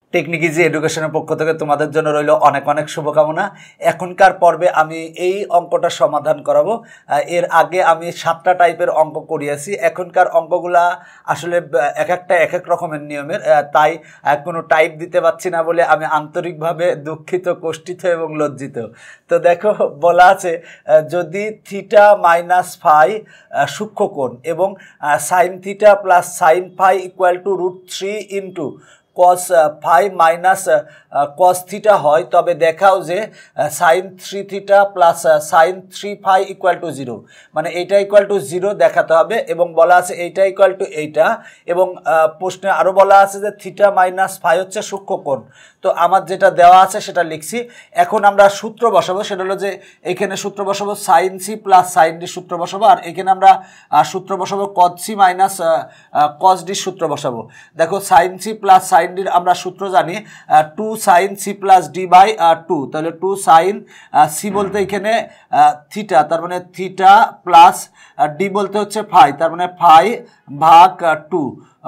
Technique easy এডুকেশনের পক্ষ থেকে তোমাদের জন্য রইল অনেক অনেক শুভকামনা। এখনকার পর্বে আমি এই অঙ্কটা সমাধান করাবো। এর আগে আমি 7টা টাইপের অঙ্ক করিয়েছি। এখনকার অঙ্কগুলা আসলে এক একটা এক এক রকমের নিয়মের, তাই কোনো টাইপ দিতে পারছি না বলে আমি আন্তরিকভাবে দুঃখিত, কষ্টিত এবং লজ্জিত। তো দেখো বলা আছে, যদি থিটা মাইনাস ফাই সূক্ষ্মকোণ এবং sine theta plus sine phi equal to √3 into cos phi minus cos theta হয়, তবে দেখাও যে sine 3 theta plus sine 3 phi equal to 0, মানে এইটা ইকুয়াল টু 0 দেখাতে হবে। এবং বলা আছে এইটা ইকুয়াল টু এইটা, এবং প্রশ্নে আরও বলা আছে যে থিটা মাইনাস ফাই হচ্ছে সূক্ষ্মকোণ। তো আমার যেটা দেওয়া আছে সেটা লিখছি। এখন আমরা সূত্র বসাবো, সেটা হলো যে এখানে সূত্র বসাবো sine C plus sine D সূত্র বসাবো, আর এখানে আমরা সূত্র বসাবো cos C minus cos D সূত্র বসাবো। দেখো সাইন সি প্লাস সাইন ডির আমরা সূত্র জানি 2 sine C plus D by 2, তাহলে 2 সাইন সি বলতে এখানে থিটা, তার মানে থিটা প্লাস ডি বলতে হচ্ছে ফাই, তার মানে ফাই ভাগ 2,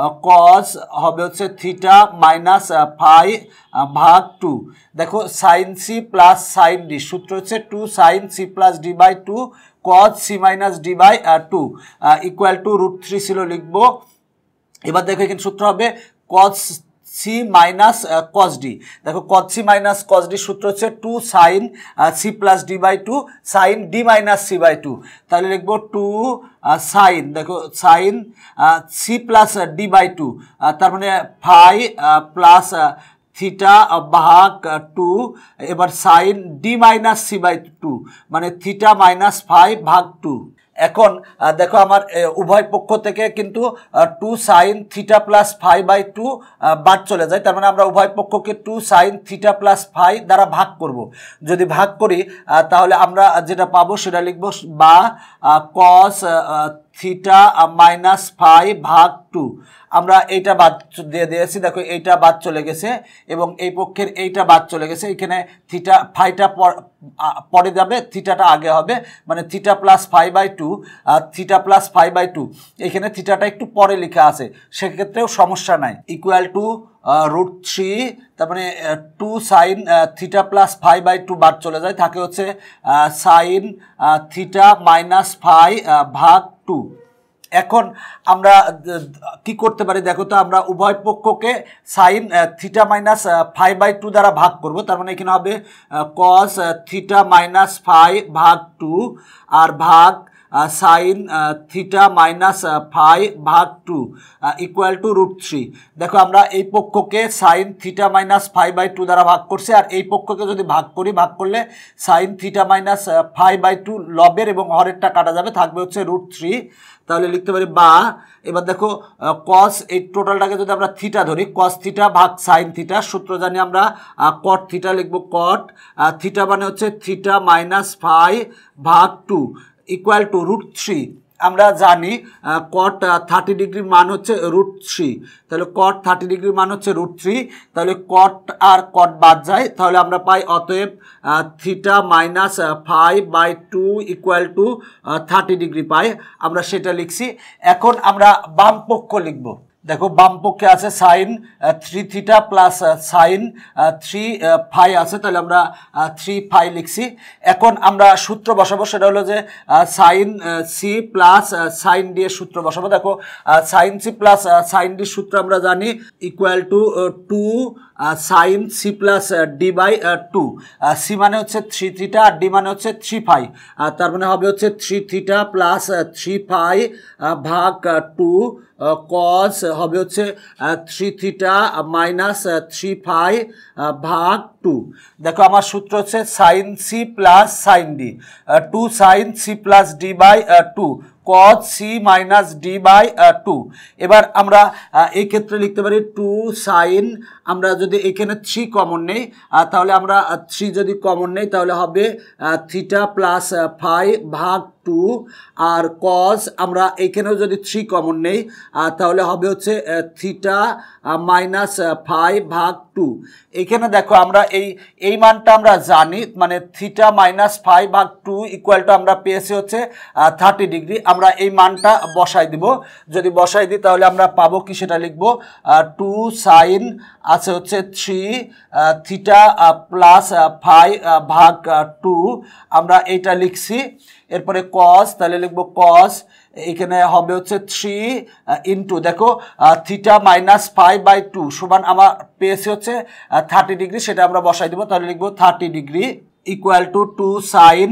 কজ হবে হচ্ছে থিটা মাইনাস ফাই ভাগ 2। দেখো sine C plus sine D সূত্র হচ্ছে 2 sine C plus D by 2 cos C minus D by 2 equal to √3 ছিল লিখবো। এবার দেখো এখানে সূত্র হবে cos C minus cos D. দেখো cos C minus cos D সূত্র হচ্ছে 2 sine C plus D by 2 sine D minus C by 2, তাহলে লিখবো 2 সাইন, দেখো sine C plus D by 2, তার মানে ফাই প্লাস থিটা ভাগ 2, এবার sine D minus C by 2, মানে থিটা মাইনাস ফাই ভাগ 2। এখন দেখো আমার উভয় পক্ষ থেকে কিন্তু 2 sine theta plus phi by 2 বাদ চলে যায়, তার মানে আমরা উভয় পক্ষকে 2 সাইন থিটা প্লাস ফাই দ্বারা ভাগ করব। যদি ভাগ করি তাহলে আমরা যেটা পাবো সেটা লিখবো বা কস থিটা মাইনাস ফাই ভাগ 2। আমরা এইটা বাদ দিয়ে দিয়েছি, দেখো এইটা বাদ চলে গেছে এবং এই পক্ষের এইটা বাদ চলে গেছে। এখানে থিটা ফাইটা পরে যাবে, থিটাটা আগে হবে, মানে theta plus phi by 2 theta plus phi by 2, এখানে থিটাটা একটু পরে লেখা আছে, সেক্ষেত্রেও সমস্যা নাই। ইকুয়াল টু √3, তার মানে 2 sine theta plus phi by 2 বাদ চলে যায়, থাকে হচ্ছে সাইন থিটা মাইনাস ফাই ভাগ 2। এখন আমরা কি করতে পারি দেখো তো, আমরা উভয় পক্ষকে sine theta minus phi by 2 দ্বারা ভাগ করব, তার মানে এখানে হবে কস থিটা মাইনাস ফাই ভাগ 2 আর ভাগ সাইন থিটা মাইনাস ফাই ভাগ 2 ইকুয়াল টু √3। দেখো আমরা এই পক্ষকে sine theta minus phi by 2 দ্বারা ভাগ করছি, আর এই পক্ষকে যদি ভাগ করি, ভাগ করলে sine theta minus phi by 2 লবের এবং হরেরটা কাটা যাবে, থাকবে হচ্ছে √3, তাহলে লিখতে পারি বা। এবার দেখো কস, এই টোটালটাকে যদি আমরা থিটা ধরি, কস থিটা ভাগ সাইন থিটা, সূত্র জানি আমরা কট থিটা লিখবো, কট থিটা মানে হচ্ছে থিটা মাইনাস ফাই ভাগ 2 ইকুয়াল টু √3। আমরা জানি কট 30 ডিগ্রির মান হচ্ছে √3, তাহলে কট 30 ডিগ্রির মান হচ্ছে √3, তাহলে কট আর কট বাদ যায়, তাহলে আমরা পাই অতএব theta minus phi by 2 equal to 30 degree পাই, আমরা সেটা লিখছি। এখন আমরা বাম পক্ষ লিখব। দেখো বাম পক্ষে আছে sine 3 theta plus sine 3 phi আছে, তাহলে আমরা 3 ফাই লিখছি। এখন আমরা সূত্র বসাবো, সেটা হলো যে sine C plus sine D এর সূত্র বসাবো। দেখো সাইন সি প্লাস সাইন ডির সূত্র আমরা জানি equal to 2 sine C plus D by 2, C মানে হচ্ছে 3 থিটা আর ডি মানে হচ্ছে 3 ফাই, তার মানে হবে হচ্ছে 3 থিটা প্লাস 3 ফাই ভাগ 2 কস হবে হচ্ছে 3 থিটা মাইনাস 3 ফাই ভাগ 2। দেখো আমার সূত্র হচ্ছে sine C plus sine D 2 sine C plus D by 2 cos C minus D by 2। এবার আমরা এই ক্ষেত্রে লিখতে পারি 2 সাইন, আমরা যদি এখানে 3 কমন নেই, তাহলে আমরা 3 যদি কমন নেই তাহলে হবে থিটা প্লাস ফাই ভাগ 2 আর কজ আমরা এইখানেও যদি 3 কমন নেই তাহলে হবে হচ্ছে থিটা মাইনাস 5 ভাগ 2। এইখানে দেখো আমরা এই মানটা আমরা জানি, মানে থিটা মাইনাস 5 ভাগ 2 ইকুয়াল টু আমরা পেয়েছি হচ্ছে 30 ডিগ্রি। আমরা এই মানটা বসাই দিব, যদি বসাই দিই তাহলে আমরা পাবো কি সেটা লিখবো 2 সাইন আছে হচ্ছে 3 থিটা প্লাস 5 ভাগ 2 আমরা এইটা লিখছি। এরপরে কস, তাহলে লিখবো কস, এখানে হবে হচ্ছে 3 ইন্টু দেখো থিটা মাইনাস 5/2 সমান আমার পেয়েছে হচ্ছে 30 ডিগ্রি, সেটা আমরা বসাই দেবো। তাহলে লিখবো 30 degree equal to 2 sine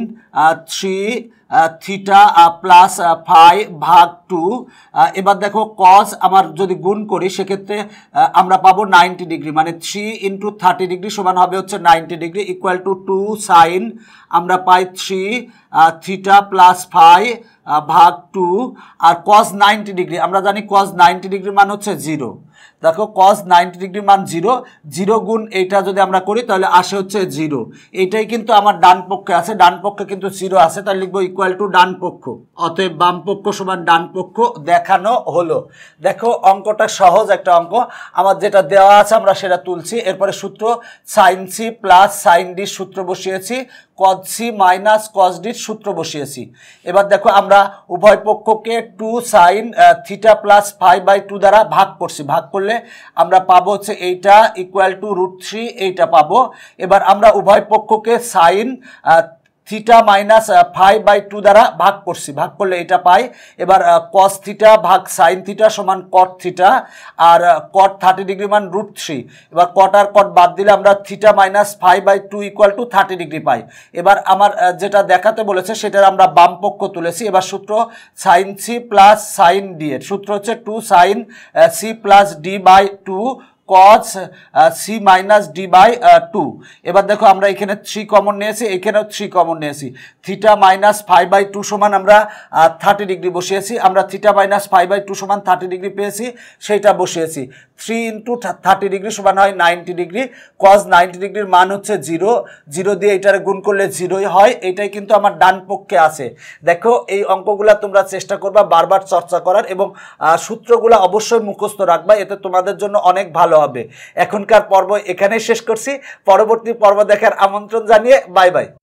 3 theta plus 5 ভাগ 2। এবার দেখো কস আমার যদি গুণ করি সেক্ষেত্রে আমরা পাবো 90 ডিগ্রি, মানে 3 ইন্টু 30 ডিগ্রি সমান হবে হচ্ছে 90 ডিগ্রি ইকুয়াল টু 2 সাইন আমরা পাই 3 থিটা প্লাস 5 ভাগ 2 আর কস 90 ডিগ্রি আমরা জানি কস 90 ডিগ্রির মান হচ্ছে 0। দেখো কস 90 ডিগ্রির মান 0, 0 গুণ এইটা যদি আমরা করি তাহলে আসে হচ্ছে 0। এইটাই কিন্তু আমার ডান পক্ষে আছে, ডান পক্ষে কিন্তু 0 আছে, তাহলে লিখবো ইকুয়াল টু ডান পক্ষ। অতএব বাম পক্ষ সমান ডান পক্ষ দেখানো হলো। দেখো অঙ্কটা সহজ একটা অঙ্ক, আমার যেটা দেওয়া আছে আমরা সেটা তুলছি। এরপরে সূত্র sine C plus sine D সূত্র বসিয়েছি, কজ সি মাইনাস কজ ডির সূত্র বসিয়েছি। এবার দেখো আমরা উভয় পক্ষকে 2 সাইন থিটা প্লাস 5/2 দ্বারা ভাগ করছি, ভাগ করলে আমরা পাবো হচ্ছে এইটা ইকুয়াল টু √3 এইটা পাবো। এবার আমরা উভয় পক্ষকে সাইন থিটা মাইনাস 5/2 দ্বারা ভাগ করছি, ভাগ করলে এটা পাই। এবার কস থিটা ভাগ সাইন থিটা সমান কট থিটা আর কট 30 ডিগ্রি মান √3। এবার কট আর কট বাদ দিলে আমরা theta minus 5/2 equal to 30 degree পাই। এবার আমার যেটা দেখাতে বলেছে সেটার আমরা বাম পক্ষ তুলেছি। এবার সূত্র sine C plus sine D এর সূত্র হচ্ছে 2 সাইন সি প্লাস ডি/2 cos c মাইনাস d/2। এবার দেখো আমরা এখানে 3 কমন নিয়েছি, এখানেও 3 কমন নিয়েছি। থিটা মাইনাস 5/2 সমান আমরা 30 ডিগ্রি বসিয়েছি, আমরা থিটা মাইনাস 5/2 সমান 30 ডিগ্রি পেয়েছি, সেইটা বসিয়েছি। 3 ইন্টু 30 ডিগ্রি সমান হয় 90 ডিগ্রি। cos 90 ডিগ্রির মান হচ্ছে 0, 0 দিয়ে এটারে গুণ করলে 0ই হয়। এটাই কিন্তু আমার ডান পক্ষে আছে। দেখো এই অঙ্কগুলা তোমরা চেষ্টা করবা বারবার চর্চা করার এবং সূত্রগুলো অবশ্যই মুখস্থ রাখবা, এতে তোমাদের জন্য অনেক ভালো হবে। এখনকার পর্ব এখানেই শেষ করছি, পরবর্তী পর্ব দেখার আমন্ত্রণ জানিয়ে বাই বাই।